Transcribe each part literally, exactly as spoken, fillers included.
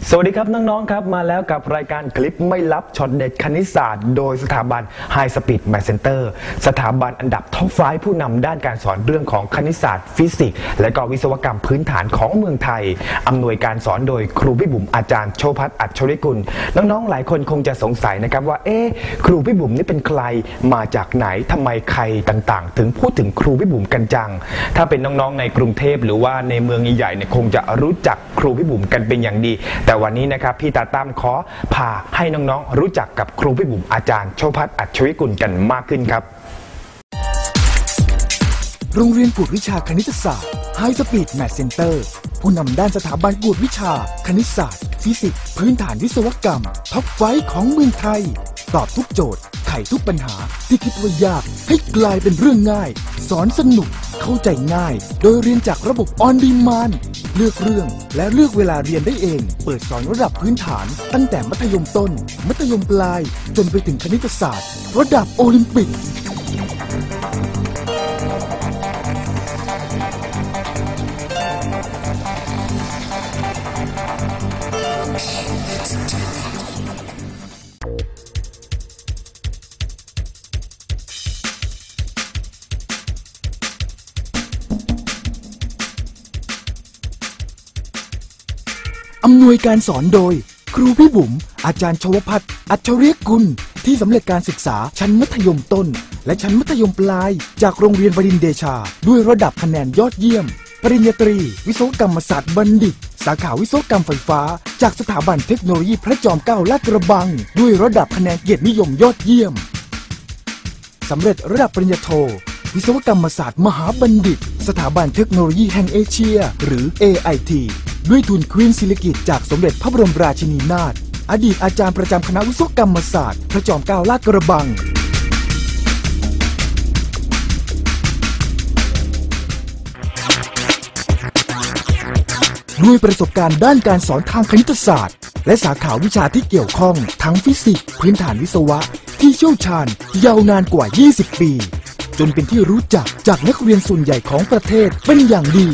สวัสดีครับน้องๆครับมาแล้วกับรายการคลิปไม่ลับช็อตเด็ดคณิตศาสตร์โดยสถาบัน High Speed Math Center สถาบันอันดับท็อปไฟว์ผู้นำด้านการสอนเรื่องของคณิตศาสตร์ฟิสิกส์และก็วิศวกรรมพื้นฐานของเมืองไทยอำนวยการสอนโดยครูพี่บุ๋มอาจารย์โชภัทร อัจฉริกุลน้องๆหลายคนคงจะสงสัยนะครับว่าเอ๊ะครูพี่บุ๋มนี่เป็นใครมาจากไหนทำไมใครต่างๆถึงพูดถึงครูพี่บุ๋มกันจังถ้าเป็นน้องๆในกรุงเทพหรือว่าในเมืองใหญ่ๆเนี่ยคงจะรู้จักครูพี่บุ๋มกันเป็นอย่างดีแต่วันนี้นะครับพี่ตาตั้มขอพาให้น้องๆรู้จักกับครูพี่บุ๋มอาจารย์โชภัทร อัจฉริกุลกันมากขึ้นครับโรงเรียนกวดวิชาคณิตศาสตร์ High Speed Math Center ผู้นำด้านสถาบันกวดวิชาคณิตศาสตร์ฟิสิกส์พื้นฐานวิศวกรรมท็อปไฟว์ของเมืองไทยตอบทุกโจทย์ไขทุกปัญหาที่คิดว่ายากให้กลายเป็นเรื่องง่ายสอนสนุกเข้าใจง่ายโดยเรียนจากระบบ On Demand เลือกเรื่องและเลือกเวลาเรียนได้เองเปิดสอนระดับพื้นฐานตั้งแต่มัธยมต้นมัธยมปลายจนไปถึงคณิตศาสตร์ระดับโอลิมปิกอำนวยการสอนโดยครูพี่บุ๋มอาจารย์โชภัทร อัจฉริกุลที่สำเร็จการศึกษาชั้นมัธยมต้นและชั้นมัธยมปลายจากโรงเรียนบดินทร์เดชาด้วยระดับคะแนนยอดเยี่ยมปริญญาตรีวิศวกรรมศาสตร์บัณฑิตสาขาวิศวกรรมไฟฟ้าจากสถาบันเทคโนโลยีพระจอมเกล้าลาดกระบังด้วยระดับคะแนนเกียรตินิยมยอดเยี่ยมสำเร็จระดับปริญญาโทวิศวกรรมศาสตร์มหาบัณฑิตสถาบันเทคโนโลยีแห่งเอเชียหรือ เอ ไอ ที ด้วยทุนควีนสิริกิติ์จากสมเด็จพระบรมราชินีนาถอดีตอาจารย์ประจำคณะวิศวกรรมศาสตร์พระจอมเกล้าลาดกระบังด้วยประสบการณ์ด้านการสอนทางคณิตศาสตร์และสาขาวิชาที่เกี่ยวข้องทั้งฟิสิกส์พื้นฐานวิศวะที่เชี่ยวชาญยาวนานกว่ายี่สิบปีจนเป็นที่รู้จักจากนักเรียนส่วนใหญ่ของประเทศเป็นอย่างดี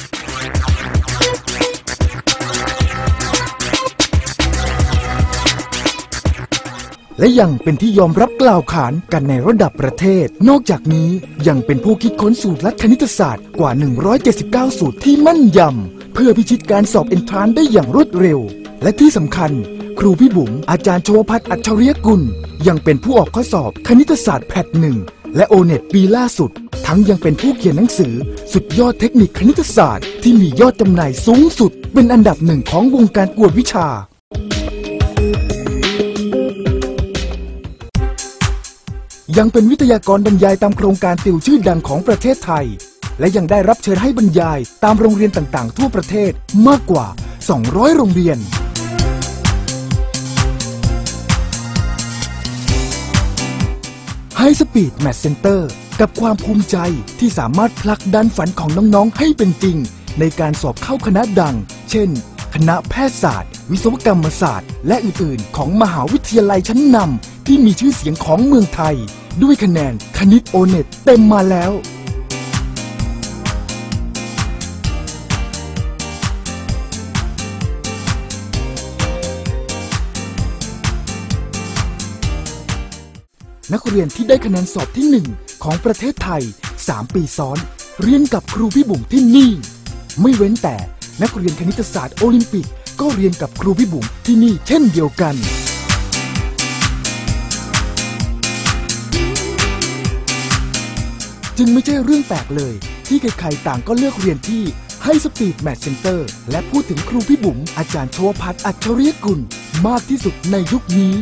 และยังเป็นที่ยอมรับกล่าวขานกันในระดับประเทศนอกจากนี้ยังเป็นผู้คิดค้นสูตรลัดคณิตศาสตร์กว่าหนึ่งร้อยเจ็ดสิบเก้าสูตรที่แม่นยำเพื่อพิชิตการสอบเอนทรานซ์ได้อย่างรวดเร็วและที่สำคัญครูพี่บุ๋มอาจารย์โชภัทร อัจฉริกุลยังเป็นผู้ออกข้อสอบคณิตศาสตร์แพทหนึ่งและโอเน็ตปีล่าสุดทั้งยังเป็นผู้เขียนหนังสือสุดยอดเทคนิคคณิตศาสตร์ที่มียอดจำหน่ายสูงสุดเป็นอันดับหนึ่งของวงการกวดวิชายังเป็นวิทยากรบรรยายตามโครงการติวชื่อดังของประเทศไทยและยังได้รับเชิญให้บรรยายตามโรงเรียนต่างๆทั่วประเทศมากกว่าสองร้อยโรงเรียนHigh Speed Math Center กับความภูมิใจที่สามารถผลักดันฝันของน้องๆให้เป็นจริงในการสอบเข้าคณะดังเช่นคณะแพทยศาสตร์วิศวกรรมศาสตร์และอื่นๆของมหาวิทยาลัยชั้นนำที่มีชื่อเสียงของเมืองไทยด้วยคะแนนคณิตโอเน็ตเต็มมาแล้วนักเรียนที่ได้คะแนนสอบที่หนึ่งของประเทศไทยสามปีซ้อนเรียนกับครูพี่บุ๋มที่นี่ไม่เว้นแต่นักเรียนคณิตศาสตร์โอลิมปิกก็เรียนกับครูพี่บุ๋มที่นี่เช่นเดียวกันจึงไม่ใช่เรื่องแปลกเลยที่ใครๆต่างก็เลือกเรียนที่ High Speed Math Center และพูดถึงครูพี่บุ๋มอาจารย์โชภัทร อัจฉริกุลมากที่สุดในยุคนี้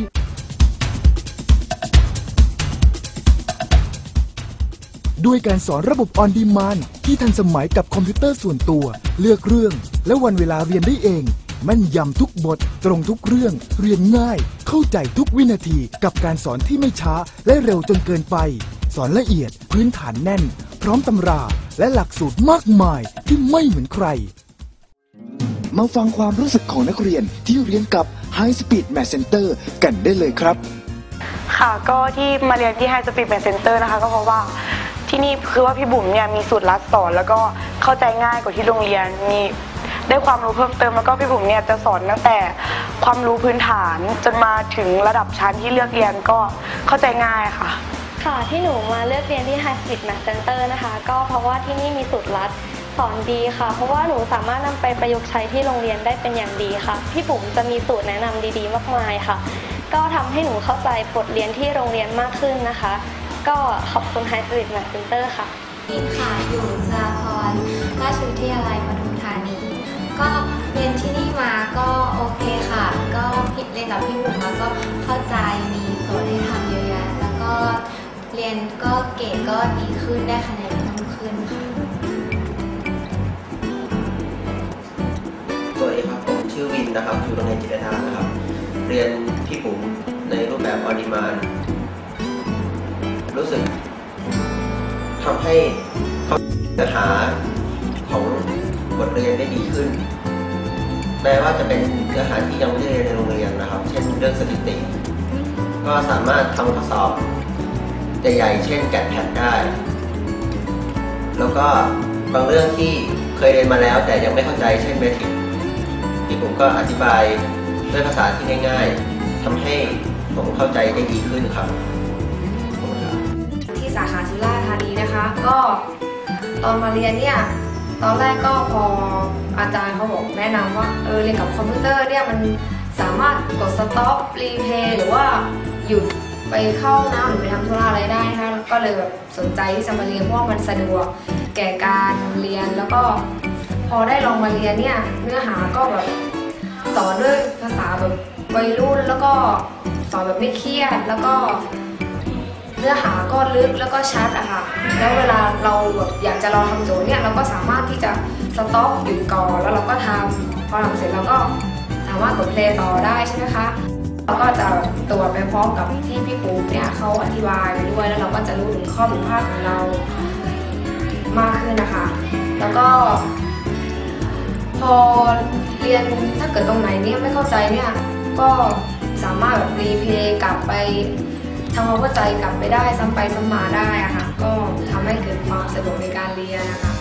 ด้วยการสอนระบบ On Demand ที่ทันสมัยกับคอมพิวเตอร์ส่วนตัวเลือกเรื่องและวันเวลาเรียนได้เองแม่นยำทุกบทตรงทุกเรื่องเรียนง่ายเข้าใจทุกวินาทีกับการสอนที่ไม่ช้าและเร็วจนเกินไปสอนละเอียดพื้นฐานแน่นพร้อมตำราและหลักสูตรมากมายที่ไม่เหมือนใครมาฟังความรู้สึกของนักเรียนที่เรียนกับ High Speed Math Center กันได้เลยครับค่ะก็ที่มาเรียนที่ High Speed Math Center นะคะก็เพราะว่าที่นี่คือว่าพี่บุ๋มเนี่ยมีสูตรลัดสอนแล้วก็เข้าใจง่ายกว่าที่โรงเรียนมีได้ความรู้เพิ่มเติมแล้วก็พี่บุ๋มเนี่ยจะสอนตั้งแต่ความรู้พื้นฐานจนมาถึงระดับชั้นที่เลือกเรียนก็เข้าใจง่ายค่ะค่ะที่หนูมาเลือกเรียนที่ High Speed Math Center นะคะก็เพราะว่าที่นี่มีสูตรลัดสอนดีค่ะเพราะว่าหนูสามารถนำไปประยุกต์ใช้ที่โรงเรียนได้เป็นอย่างดีค่ะพี่บุ๋มจะมีสูตรแนะนำดีๆมากมายค่ะก็ทำให้หนูเข้าใจบทเรียนที่โรงเรียนมากขึ้นนะคะก็ขอบคุณ High Speed Math Center ค่ะทีมค่ะอยู่จุฬาภรณราชวิทยาลัยปทุมธานีก็เรียนที่นี่มาก็โอเคค่ะก็ผิดเรียนกับพี่บุ๋มมาก็เข้าใจมีโจทย์ให้ทำเยอะแยะแล้วก็เรียนก็เกรดก็ดีขึ้นได้คะแนนเพิ่มขึ้นค่ะสวัสดีครับผมชื่อวินนะครับอยู่โรงเรียนจิตรดานะครับเรียนพี่บุ๋มในรูปแบบออนดีมานด์รู้สึกทำให้เขาเนื้อหาของบทเรียนได้ดีขึ้นแม้ว่าจะเป็นเนื้อหาที่ยังไม่ได้เรียนในโรงเรียนนะครับเช่นเรื่องสถิติก็สามารถทำข้อสอบใหญ่ๆเช่นแกดแพดได้แล้วก็บางเรื่องที่เคยเรียนมาแล้วแต่ยังไม่เข้าใจเช่นเมทริกที่ผมก็อธิบายด้วยภาษาที่ง่ายๆทำให้ผมเข้าใจได้ดีขึ้นครับที่สาขาจุฬาธานีนะคะก็ตอนมาเรียนเนี่ยตอนแรกก็พออาจารย์เขาบอกแนะนำว่าเออเรียนกับคอมพิวเตอร์เนี่ยมันสามารถกดสต็อปรีเพย์หรือว่าหยุดไปเข้าน้ำหรือไปทำธุระอะไรได้นะคะก็เลยแบบสนใจที่จะมาเรียนเพราะว่ามันสะดวกแก่การเรียนแล้วก็พอได้ลองมาเรียนเนี่ยเนื้อหาก็แบบสอนด้วยภาษาแบบวัยรุ่นแล้วก็สอนแบบไม่เครียดแล้วก็เนื้อหาก็ลึกแล้วก็ชัดอะค่ะแล้วเวลาเราแบบอยากจะลองทำโจทย์เนี่ยเราก็สามารถที่จะสต็อปหยุดก่อนแล้วเราก็ทำพอทำเสร็จเราก็สามารถกดเพลย์ต่อได้ใช่ไหมคะเราก็จะตรวจไปพร้อมกับที่พี่ปูเนี่ยเขาอธิบายไปด้วยแล้วเราก็จะรู้ถึงข้อผิดพลาดของเรามากขึ้นนะคะแล้วก็พอเรียนถ้าเกิดตรงไหนเนี่ยไม่เข้าใจเนี่ยก็สามารถแบบรีเพลย์กลับไปทำความเข้าใจกลับไปได้ซ้ำไปซ้ำมาได้อะค่ะก็ทำให้เกิดความสะดวกในการเรียนนะคะ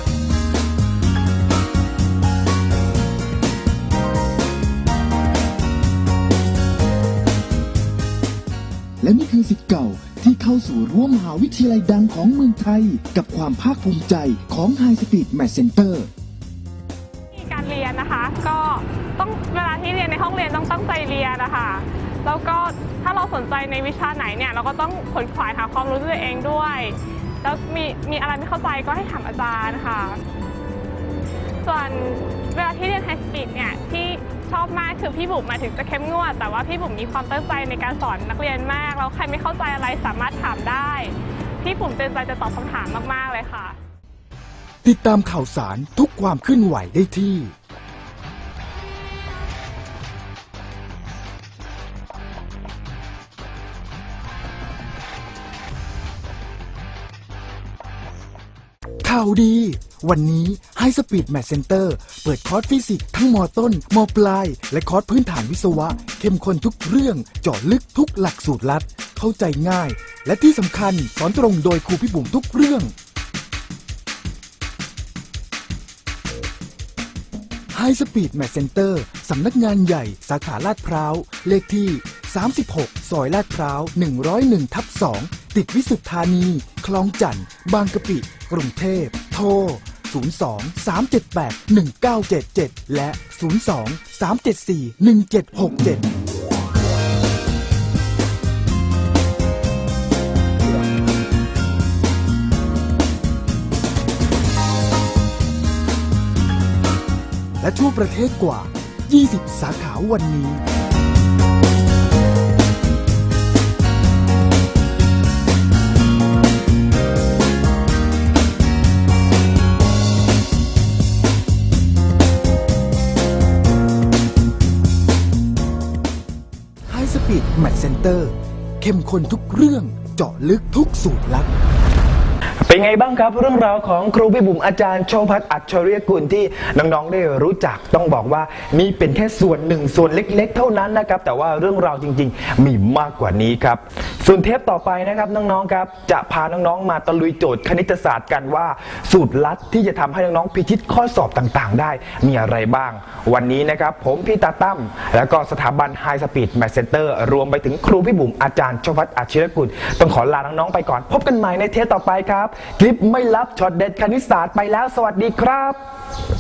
และนี่คือศิษย์เก่าที่เข้าสู่ร่วมมหาวิทยาลัยดังของเมืองไทยกับความภาคภูมิใจของ High Speed Math Center การเรียนนะคะก็ต้องเวลาที่เรียนในห้องเรียนต้องตั้งใจเรียนนะคะแล้วก็ถ้าเราสนใจในวิชาไหนเนี่ยเราก็ต้องขวนขวายหาความรู้ด้วยตัวเองด้วยแล้วมีมีอะไรไม่เข้าใจก็ให้ถามอาจารย์ค่ะส่วนเวลาที่เรียน High Speed เนี่ยที่ชอบมากคือพี่บุ๋มมาถึงจะเข้มงวดแต่ว่าพี่บุ๋มมีความตั้งใจในการสอนนักเรียนมากแล้วใครไม่เข้าใจอะไรสามารถถามได้พี่บุ๋มเต็มใจจะตอบคำถามมากๆเลยค่ะติดตามข่าวสารทุกความเคลื่อนไหวได้ที่ข่าวดีวันนี้ High Speed Math Center เปิดคอร์สฟิสิกส์ทั้งม.ต้นม.ปลายและคอร์สพื้นฐานวิศวะเข้มข้นทุกเรื่องเจาะลึกทุกหลักสูตรลัดเข้าใจง่ายและที่สำคัญสอนตรงโดยครูพี่บุ๋มทุกเรื่อง High Speed Math Center สำนักงานใหญ่สาขาลาดพร้าวเลขที่สามสิบหกซอยลาดพร้าวหนึ่งศูนย์หนึ่งทับสองติดวิสุทธานีคลองจันทน์บางกะปิกรุงเทพโทรศูนย์ สอง สาม เจ็ด แปด หนึ่ง เก้า เจ็ด เจ็ดและศูนย์ สอง สาม เจ็ด สี่ หนึ่ง เจ็ด หก เจ็ดและทั่วประเทศกว่า ยี่สิบ สาขาวันนี้ High Speed Math Center เข้มข้นทุกเรื่องเจาะลึกทุกสูตรลับเป็นไงบ้างครับเรื่องราวของครูพี่บุ๋มอาจารย์โชพัฒน์อัจฉริยกุลที่น้องๆได้รู้จักต้องบอกว่านี่เป็นแค่ส่วนหนึ่งส่วนเล็กๆเท่านั้นนะครับแต่ว่าเรื่องราวจริงๆมีมากกว่านี้ครับส่วนเทปต่อไปนะครับน้องๆครับจะพาน้องๆมาตะลุยโจทย์คณิตศาสตร์กันว่าสูตรลัดที่จะทำให้น้องๆพิชิตข้อสอบต่างๆได้มีอะไรบ้างวันนี้นะครับผมพี่ตาตั้มแล้วก็สถาบัน High Speed Math Center รวมไปถึงครูพี่บุ๋มอาจารย์โชพัฒน์อัจฉริยกุลต้องขอลาน้องๆไปก่อนพบกันใหม่ในเทปต่อไปครับคลิปไม่ลับช็อตเด็ดคณิตศาสตร์ไปแล้วสวัสดีครับ